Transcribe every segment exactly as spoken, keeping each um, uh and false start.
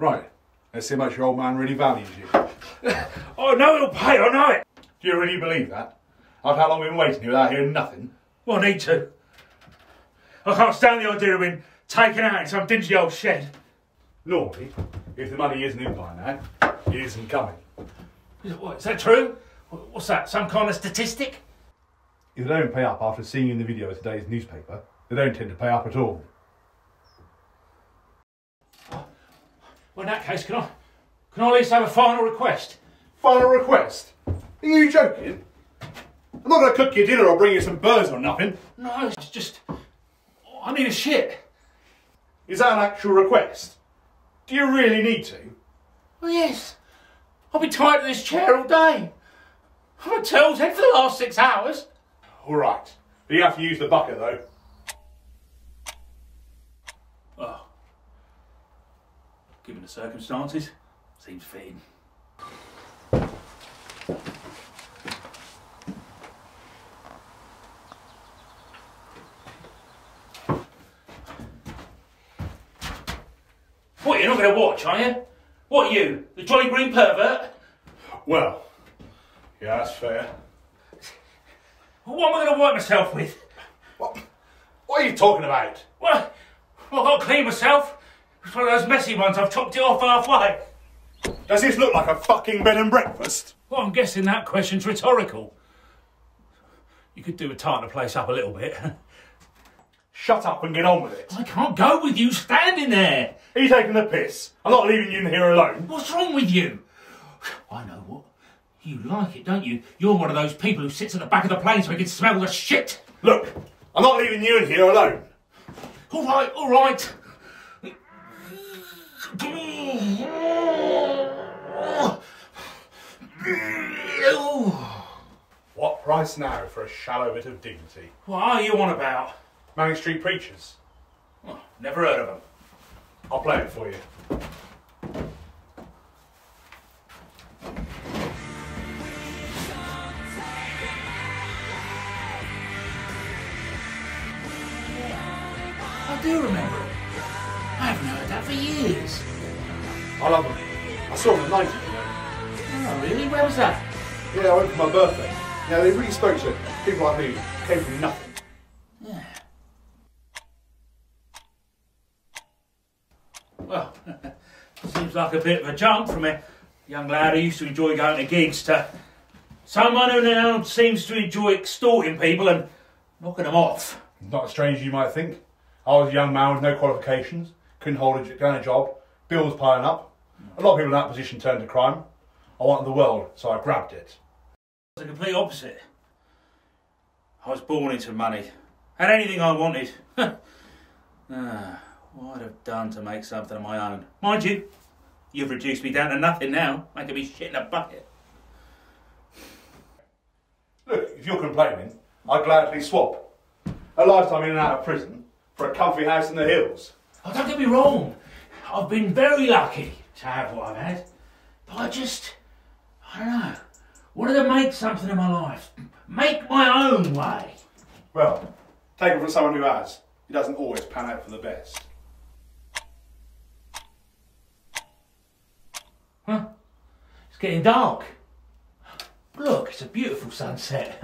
Right. Let's see how much your old man really values you. I know it'll pay, I know it. Do you really believe that? After how long we've been waiting here without hearing nothing? Well, I need to. I can't stand the idea of being taken out in some dingy old shed. Normally, if the money isn't in by now, it isn't coming. Is, it, what, is that true? What's that, some kind of statistic? If they don't pay up after seeing you in the video of today's newspaper, they don't tend to pay up at all. Well, in that case, can I, can I at least have a final request? Final request? Are you joking? I'm not going to cook your dinner or bring you some burgers or nothing. No, it's just... I need a shit. Is that an actual request? Do you really need to? Well, yes. I've been tied to this chair all day. I've had tails head for the last six hours. All right. But you have to use the bucket, though. Oh. Given the circumstances, seems fitting. What, you're not going to watch, are you? What, you? The Jolly Green pervert? Well, yeah, that's fair. What am I going to wipe myself with? What? What are you talking about? Well, well, I've got to clean myself. It's one of those messy ones. I've chopped it off halfway. Does this look like a fucking bed and breakfast? Well, I'm guessing that question's rhetorical. You could do with tighten the place up a little bit. Shut up and get on with it. I can't go with you standing there. Are you taking the piss? I'm not leaving you in here alone. What's wrong with you? I know what. You like it, don't you? You're one of those people who sits at the back of the plane so he can smell the shit. Look, I'm not leaving you in here alone. All right, all right. What price now for a shallow bit of dignity? What are you on about? Manning Street Preachers. Oh, never heard of them. I'll play it for you. I do remember it. I haven't heard that for years. I love them. I saw them at nineties, you know. Oh, really? Where was that? Yeah, I went for my birthday. Yeah, they really spoke to people like me who came from nothing. Yeah. Well, seems like a bit of a jump from a young lad who used to enjoy going to gigs to someone who now seems to enjoy extorting people and knocking them off. Not as strange as you might think. I was a young man with no qualifications, couldn't hold a, down a job, bills piling up. A lot of people in that position turned to crime. I wanted the world, so I grabbed it. It's the complete opposite. I was born into money. Had anything I wanted. ah, what I'd have done to make something of my own. Mind you, you've reduced me down to nothing now, making me shit in a bucket. Look, if you're complaining, I'd gladly swap a lifetime in and out of prison for a comfy house in the hills. Oh, don't get me wrong. I've been very lucky to have what I've had. But I just, I don't know, wanted to make something of my life. Make my own way. Well, take it from someone who has. It doesn't always pan out for the best. Huh? It's getting dark. Look, it's a beautiful sunset.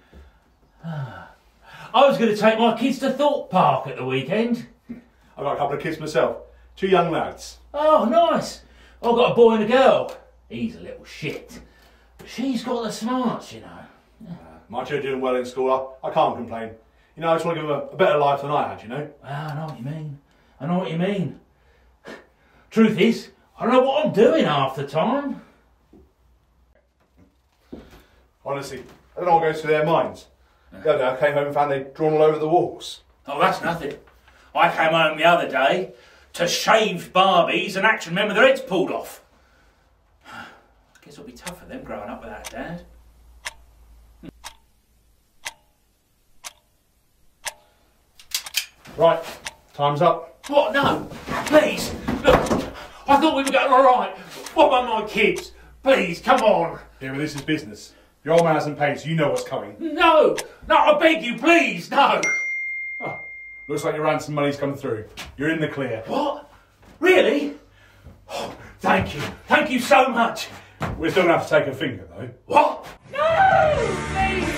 I was going to take my kids to Thorpe Park at the weekend. I've got a couple of kids myself. Two young lads. Oh, nice. I've got a boy and a girl. He's a little shit. But she's got the smarts, you know. Uh, my two are doing well in school. I, I can't complain. You know, I just want to give them a, a better life than I had, you know. Well, I know what you mean. I know what you mean. Truth is, I don't know what I'm doing half the time. Honestly, I don't know what goes through their minds. The other day I came home and found they'd drawn all over the walls. Oh, that's nothing. I came home the other day to shaved Barbies and action men with their heads pulled off. I guess it'll be tough for them growing up without a dad. Right, time's up. What? No, please. Look, I thought we were going all right. What about my kids? Please, come on. Yeah, but this is business. Your old man hasn't paid, so you know what's coming. No, no, I beg you, please, no. Oh, looks like your ransom money's come through. You're in the clear. What? Really? Oh, Thank you. Thank you so much. We're still going to have to take a finger, though. What? No! Please!